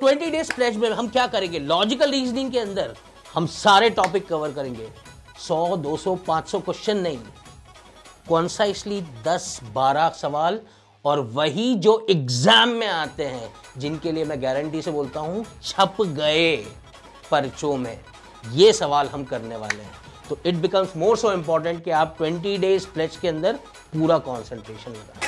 20 days pledge में हम क्या करेंगे? लॉजिकल रीजनिंग के अंदर हम सारे टॉपिक कवर करेंगे। 100, 200, 500 क्वेश्चन नहीं, कॉन्साइसली 10-12 सवाल, और वही जो एग्जाम में आते हैं, जिनके लिए मैं गारंटी से बोलता हूं छप गए पर्चों में, ये सवाल हम करने वाले हैं। तो it becomes more so important कि आप 20 डेज प्लेज के अंदर पूरा कॉन्सेंट्रेशन लगाएं।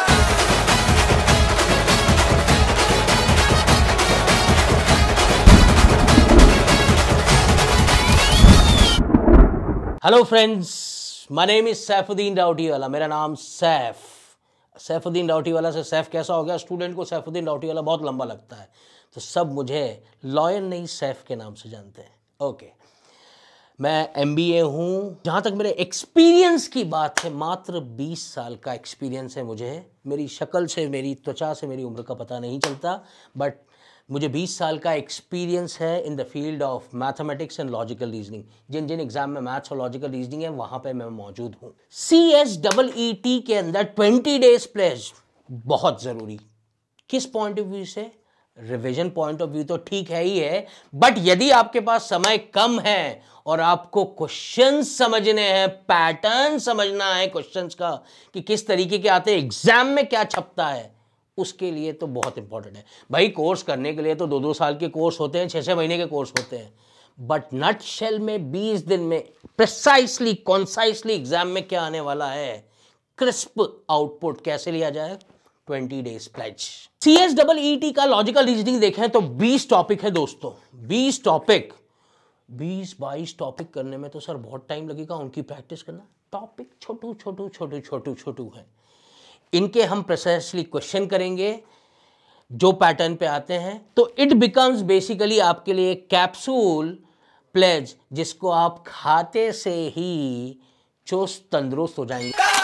Hello friends, my name is Saifuddin Doutiwala. मेरा नाम सैफुद्दीन डाउटीवाला से सैफ कैसा हो गया? स्टूडेंट को सैफुद्दीन डाउटीवाला बहुत लंबा लगता है, तो सब मुझे लॉयन नहीं सैफ के नाम से जानते हैं। ओके, मैं MBA हूँ। जहाँ तक मेरे एक्सपीरियंस की बात है, मात्र 20 साल का एक्सपीरियंस है मुझे। मेरी शक्ल से, मेरी त्वचा से मेरी उम्र का पता नहीं चलता, बट मुझे 20 साल का एक्सपीरियंस है in the field of mathematics and logical reasoning. जिन जिन एग्जाम में मैथ्स और लॉजिकल रीजनिंग है, वहाँ पे मैं मौजूद हूँ। CSEET के अंदर 20 डेज प्लेज बहुत ज़रूरी। किस पॉइंट ऑफ व्यू से? रिवीजन पॉइंट ऑफ व्यू तो ठीक है ही है, बट यदि आपके पास समय कम है और आपको क्वेश्चंस समझने हैं, पैटर्न समझना है क्वेश्चंस का कि किस तरीके के आते हैं, एग्जाम में क्या छपता है, उसके लिए तो बहुत इंपॉर्टेंट है। भाई कोर्स करने के लिए तो 2-2 साल के कोर्स होते हैं, 6-6 महीने के कोर्स होते हैं, बट नट शेल में 20 दिन में प्रिसाइसली, कॉन्साइसली एग्जाम में क्या आने वाला है, क्रिस्प आउटपुट कैसे लिया जाए? 20 डेज प्लेज। CSEET का लॉजिकल रीजनिंग देखें तो 20 टॉपिक है दोस्तों। 20 टॉपिक, 20-22 टॉपिक करने में तो सर बहुत टाइम लगेगा। उनकी प्रैक्टिस करना, टॉपिक छोटू है। इनके हम प्रिसाइसली क्वेश्चन करेंगे जो पैटर्न पे आते हैं, तो इट बिकम्स बेसिकली आपके लिए कैप्सूल प्लेज, जिसको आप खाते से ही चुस्त तंदुरुस्त हो जाएंगे।